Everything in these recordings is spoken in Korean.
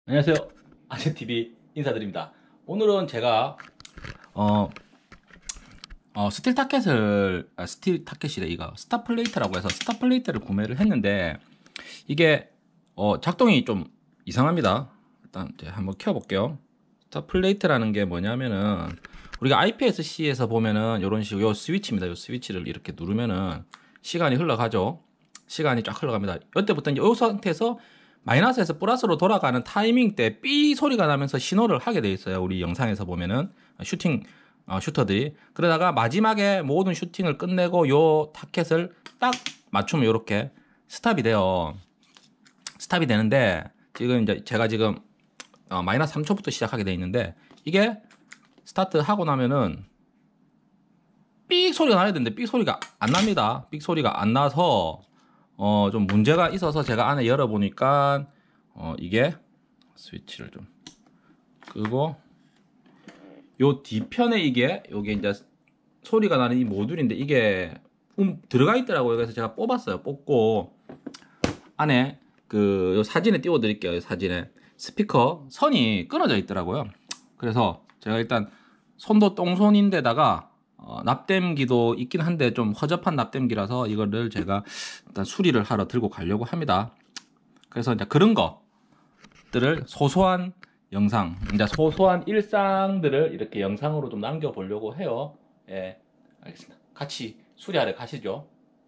안녕하세요. 아재TV 인사드립니다. 오늘은 제가 스틸 타켓이래. 이거 스타플레이트라고 해서 스타플레이트를 구매를 했는데 이게 작동이 좀 이상합니다. 일단 이제 한번 켜볼게요. 스타플레이트라는 게 뭐냐면은 우리가 IPS-C에서 보면은 이런 식으로 요 스위치입니다. 요 스위치를 이렇게 누르면은 시간이 흘러가죠. 시간이 쫙 흘러갑니다. 이때부터 이제 이 상태에서 마이너스에서 플러스로 돌아가는 타이밍 때 삐 소리가 나면서 신호를 하게 돼 있어요. 우리 영상에서 보면은 슈터들이. 그러다가 마지막에 모든 슈팅을 끝내고 요 타켓을 딱 맞추면 이렇게 스탑이 돼요. 스탑이 되는데 지금 이제 제가 지금 마이너스 3초부터 시작하게 돼 있는데 이게 스타트 하고 나면은 삑 소리가 나야 되는데 삑 소리가 안 납니다. 삑 소리가 안 나서 좀 문제가 있어서 제가 안에 열어보니까 이게 스위치를 좀 끄고 요 뒤편에 이게 요게 이제 소리가 나는 이 모듈인데 이게 들어가 있더라고요. 그래서 제가 뽑았어요. 뽑고 안에 요 사진에 띄워 드릴게요. 사진에 스피커 선이 끊어져 있더라고요. 그래서 제가 일단 손도 똥손인데다가 납땜기도 있긴 한데 좀 허접한 납땜기라서 이거를 제가 일단 수리를 하러 들고 가려고 합니다. 그래서 이제 그런 것들을 소소한 영상, 이제 소소한 일상들을 이렇게 영상으로 좀 남겨보려고 해요. 예, 알겠습니다. 같이 수리하러 가시죠.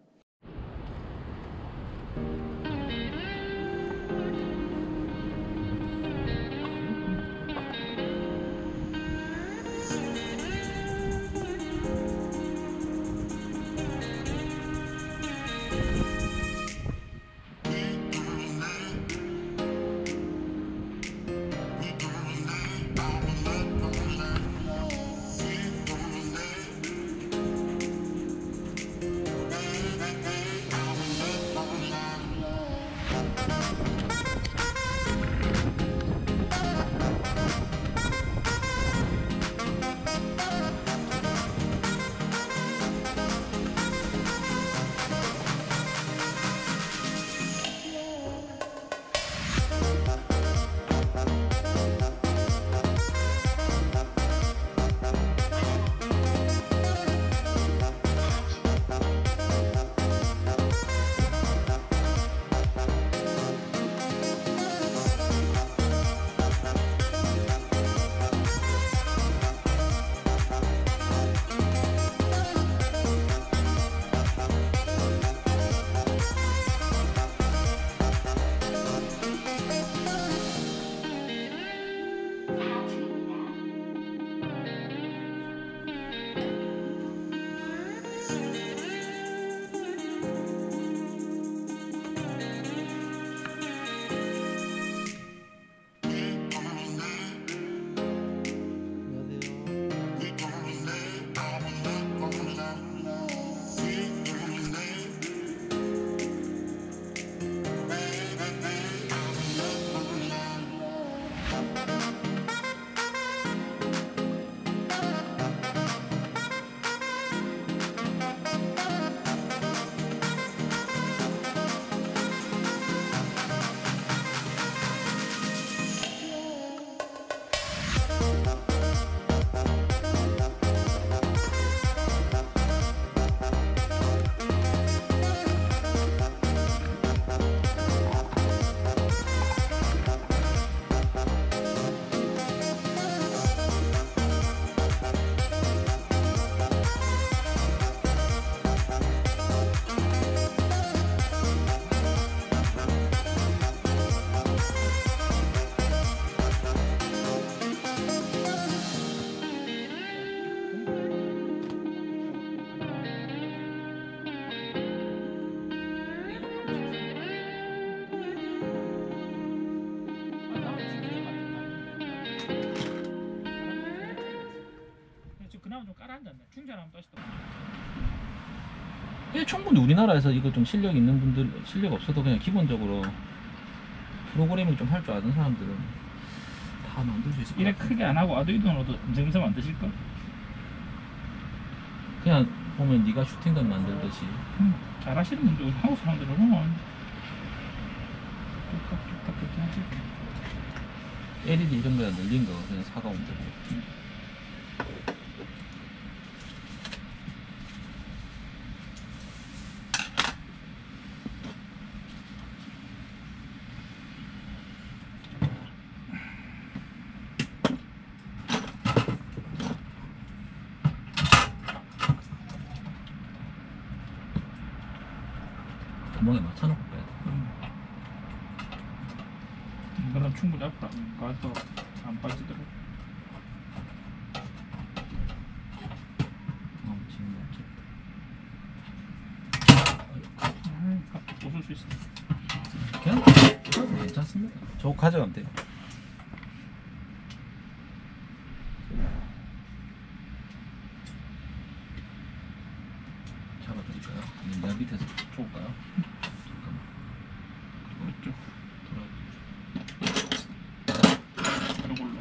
그나마 좀 깔아앉았네. 충전하면 다시 또. 예, 충분히 우리나라에서 이거 좀 실력 있는 분들, 실력 없어도 그냥 기본적으로 프로그래밍 좀 할 줄 아는 사람들은 다 만들 수 있을 것 이래 같아요. 크게 안 하고 아두이노로도 인증서 만드실 걸? 그냥 보면 네가 슈팅건 만들듯이. 잘하시는 분들 한국 사람들은 뚝딱뚝딱 그렇게 하지. LED 이런 거 늘린 거 그냥 사가면 되고. 구멍에 맞춰놓고 빼야 돼. 이거는 충분히 아프다. 가서 안 빠지더라고. 지금 갑자기 부술 수 있어. 그냥 괜찮습니다. 저거 가져가면 돼요. 잡아드릴까요? 아니면 내가 밑에서 좁을까요? 잠깐만. 이쪽. 돌아. 이걸로.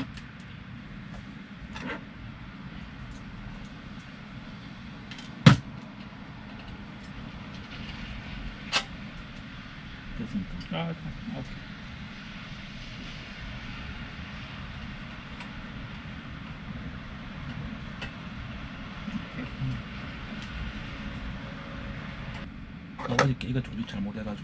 됐습니까? 오케이. 어저께 이거 조립 잘못해가지고.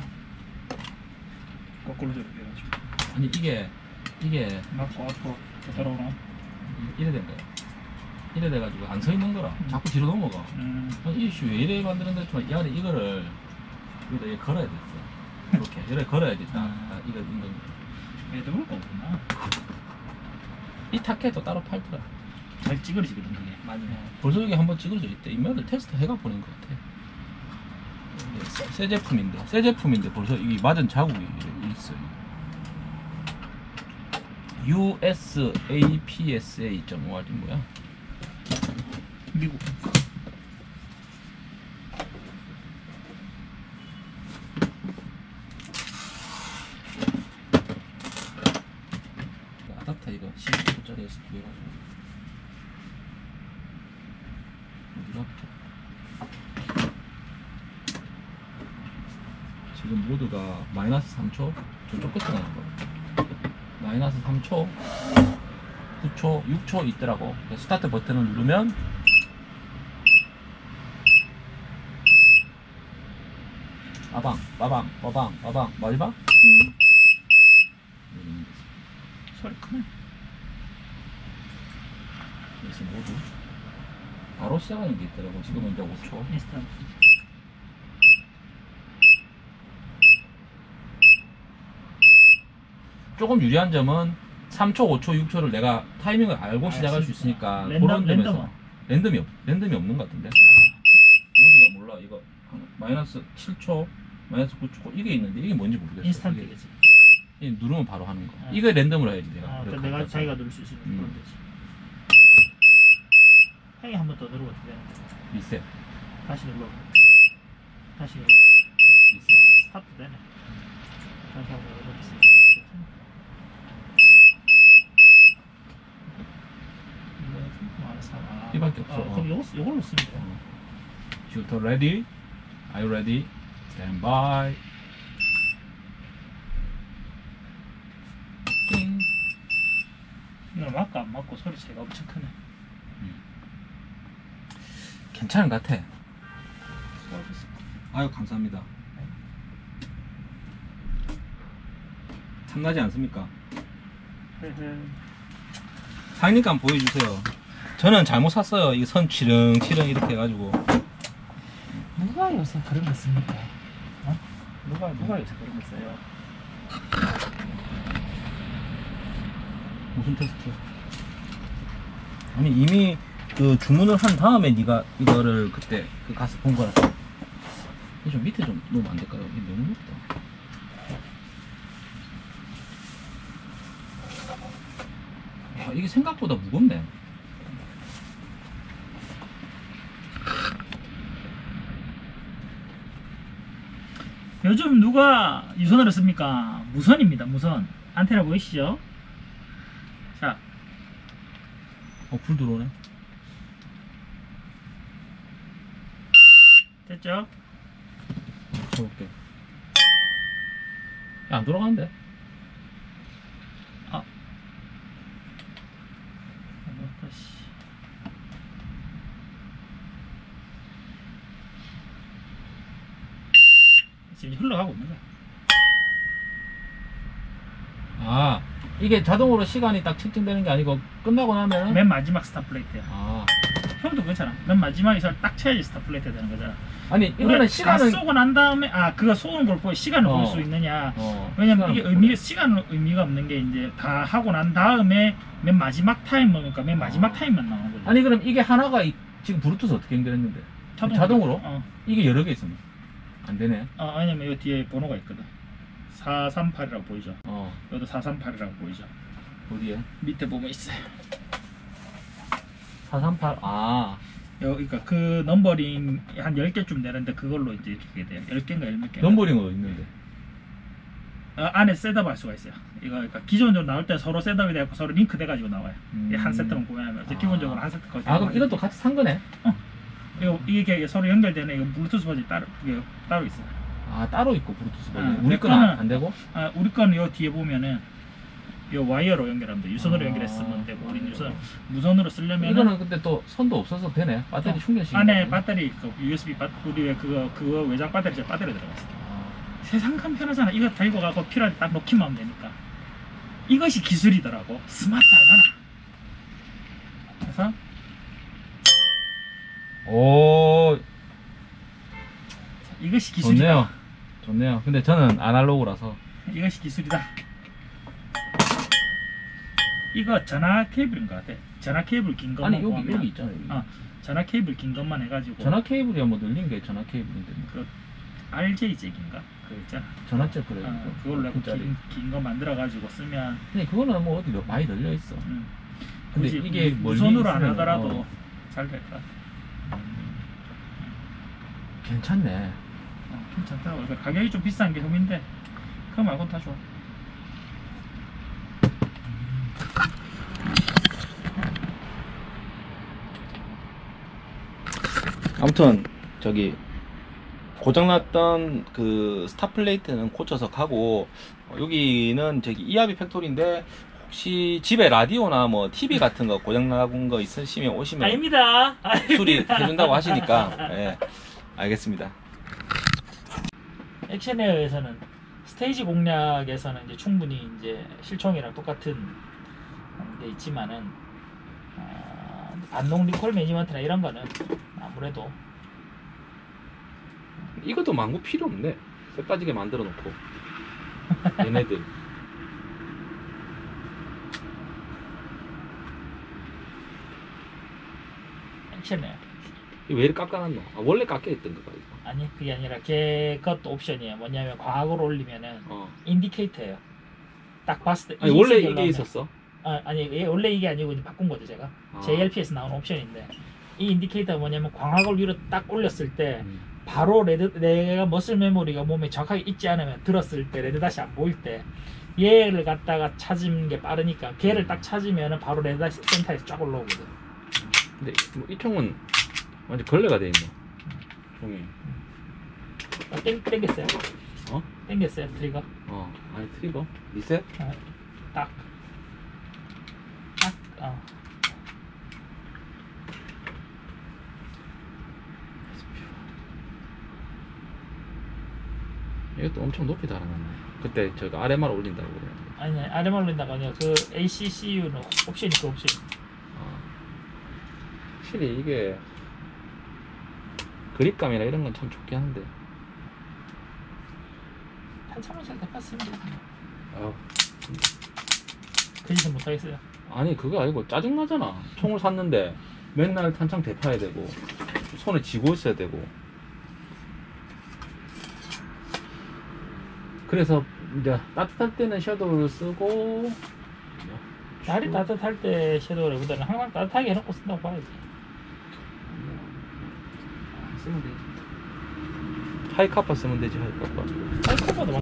거꾸로 조립해가지고. 아니 이게 맞고 앞으로 되돌아오나? 이래 된 거야. 이래 돼가지고 안 서 있는 거라. 자꾸 뒤로 넘어가. 아니 이씨 왜 이래 만드는데 좀 이 안에 이거를 여기다 얘 걸어야 됐어. 이렇게 이래 걸어야지 딱. 이거 매듭을 거구나. 이 타켓도 따로 팔더라. 잘 찌그러지거든 그게. 많이. 벌써 여기 한번 찍어져 있대. 인마들 테스트 해가 보낸 것 같아. 새 제품인데 벌써 이 맞은 자국이 있어요. USAPSA.or이 뭐야? 미국. 아답터 이거 12%짜리 S 두 개가 어디가 붙어? 지금 모드가 마이너스 3초 저쪽 끝에 나는 거. 마이너스 3초 9초 6초 있더라고. 스타트 버튼을 누르면 빠방 빠방 빠방 빠방 마지막 소리 크네. 그래서 모두 바로 시작하는 게 있더라고. 지금은 이제 5초. 인스턴트. 조금 유리한 점은 3초, 5초, 6초를 내가 타이밍을 알고 시작할 수 있으니까 그런 점에서 랜덤이 없는 것 같은데. 모두가 몰라. 이거 마이너스 7초, 마이너스 9초 이게 있는데 이게 뭔지 모르겠어. 인스턴트겠지. 이게 누르면 바로 하는 거. 이거 랜덤으로 해야지 내가. 그러니까 내가 자기가 누를 수 있으면 그런 되지. 행이 한 번 더 누르고 어떻게 되는데? 리셋. 다시 눌러. 다시 눌러. 리셋. 스타트 되네. 다시 한번 눌러보겠습니다. 이밖에 없어. 그럼 요걸로 쓰면 돼. 슈터 ready? Are you ready? Stand by. 이거 맞고 안 맞고 소리 차이가 엄청 크네. 괜찮은 것 같아. 아유 감사합니다. 탐나지 않습니까? 사장님께 한번 보여주세요. 저는 잘못 샀어요. 이 선 치릉치릉 이렇게 해가지고. 누가 요새 그런 거 씁니까? 어? 누가 요새 그런 거 써요? 무슨 테스트? 아니 이미 그 주문을 한 다음에 네가 이거를 그때 그 가서 본 거라서. 이게 좀 밑에 좀 놓으면 안 될까요? 이게 너무 높다. 야, 이게 생각보다 무겁네. 요즘 누가 유선으로 씁니까? 무선입니다. 무선. 안테나 보이시죠? 자, 불 들어오네. 됐죠? 쳐볼게. 야, 안 돌아가는데? 이제 흘러가고 있는 거야. 아, 이게 자동으로 시간이 딱 측정되는 게 아니고 끝나고 나면 맨 마지막 스타플레이트야. 아, 형도 그렇잖아. 맨 마지막에서 딱 쳐야지 스타플레이트 되는 거잖아. 아니 이거는 우리가 시간은 다 쏘고 난 다음에 그거 쏘는 걸 보고 시간을 볼 수 있느냐. 왜냐면 이게 시간은 의미가 없는 게 이제 다 하고 난 다음에 맨 마지막 타임 먹으니까 맨 마지막 타임만 나오는 거죠. 아니 그럼 이게 하나가 지금 블루투스 어떻게 연결했는데? 자동으로? 이게 여러 개 있으면 안 되네. 왜냐면 이 뒤에 번호가 있거든. 438이라고 보이죠? 여기도 438이라고 보이죠? 어디에? 밑에 보면 있어요. 438. 그러니까 그 넘버링 한 10개쯤 되는데 그걸로 이제 이렇게 돼요. 10개인가 10몇 개. 넘버링은 어디 있는데? 안에 셋업 할 수가 있어요. 이거 그러니까 기존적으로 나올 때 서로 셋업이 되고 서로 링크 돼가지고 나와요. 한 세트만 구매하면 기본적으로 한 세트 거의. 그럼 이것도 같이 산 거네? 이게 서로 연결되는 이거 블루투스 버전이 따로 있어요. 따로 있고 블루투스 버전. 우리 거는 안 되고? 우리 거는 요 뒤에 보면은 요 와이어로 연결하면 돼. 유선으로 연결했으면 되고 우린 무선으로 쓰려면 이거는 근데 또 선도 없어서 되네. 배터리 충전식. 안에 배터리 USB 우리 왜 그거 외장 배터리 배터리 들어갔어. 세상 참 편하잖아. 이거 들고 가고 필요할 때 딱 놓기만 하면 되니까. 이것이 기술이더라고. 스마트하잖아. 그래서 오, 이것이 기술이다. 좋네요. 근데 저는 아날로그라서. 이것이 기술이다. 이거 전화 케이블인 것 같아. 전화 케이블 긴 것만. 아니 여기 있잖아. 여기. 전화 케이블 긴 것만 해가지고. 전화 케이블이야 뭐 늘린 게 전화 케이블인데. 그 RJ 잭인가? 그거 있잖아. 전화 잭 그래. 그걸로 긴 거 만들어가지고 쓰면. 근데 그거는 뭐 어디 많이 늘려 있어. 근데 이게 무선으로 안 하더라도 잘 될 것 같아. 괜찮네. 괜찮다고. 그러니까 가격이 좀 비싼 게 흠인데 그거 말고는 다 좋아. 아무튼 저기 고장났던 그 스타플레이트는 고쳐서 가고, 여기는 저기 이하비 팩토리인데 혹시 집에 라디오나 뭐 TV 같은 거 고장나는 거 있으시면 오시면 아닙니다. 수리해준다고 하시니까. 예, 알겠습니다. 액션에어에서는 스테이지 공략에서는 이제 충분히 이제 실총이랑 똑같은 게 있지만은 반동 리콜 매니지먼트나 이런 거는 아무래도 이것도 망고 필요 없네. 쇠 빠지게 만들어 놓고. 얘네들. 액션에어. 왜 이렇게 깎아놨노? 원래 깎여있던 거가 이거. 아니 그게 아니라 걔 것도 옵션이에요. 뭐냐면 과학으로 올리면은 인디케이터예요. 딱 봤을 때. 아니 원래 이게 있었어? 아니 원래 이게 아니고 이제 바꾼 거죠 제가. JLP에서 나오는 옵션인데 이 인디케이터가 뭐냐면 광학을 위로 딱 올렸을 때 바로 내가 머슬 메모리가 몸에 정확하게 있지 않으면 들었을 때 레드닷이 안 보일 때 얘를 갖다가 찾은 게 빠르니까 걔를 딱 찾으면 바로 레드닷이 센터에서 쫙 올라오거든. 근데 뭐 이 총은 완전 걸레가 돼 있네. 총이. 땡겼어요. 땡겼어요 트리거. 아니 트리거? 리셋? 딱. 이것도 엄청 높이 달아놨네. 그때 저거 RMR 올린다고 그래. 아니 RMR 올린다가 아니라 그 ACCU는 옵션이 그 옵션. 확실히 이게 그립감이나 이런 건 참 좋긴 한데. 탄창만 잘 닦았으면 그 짓은 못하겠어요. 아니 그거 아니고 짜증나잖아. 총을 샀는데 맨날 탄창 대파야 되고 손에 쥐고 있어야 되고. 그래서 이제 따뜻할 때는 섀도우를 쓰고, 날이 따뜻할 때 섀도우를 보다는 항상 따뜻하게 해놓고 쓴다고 봐야지. 쓰면 되지. 하이카파 쓰면 되지. 하이카파. 하이카파도